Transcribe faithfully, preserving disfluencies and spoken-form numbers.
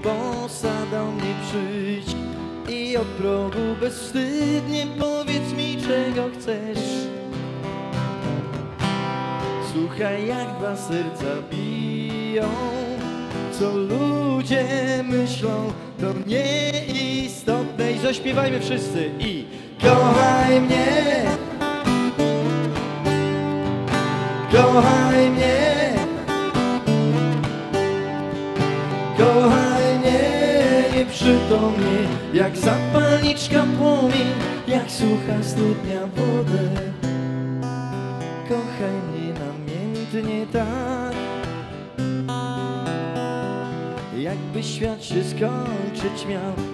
bossa do mnie przyjdź i od progu bezwstydnie powiedz mi, czego chcesz. Słuchaj, jak dwa serca biją, co ludzie myślą, to nieistotne. I zaśpiewajmy wszyscy i kochaj mnie, kochaj mnie, kochaj mnie nieprzytomnie, jak zapalniczka płomień, jak sucha studnia wodę. Kochaj mnie namiętnie tak, jakby świat się skończyć miał.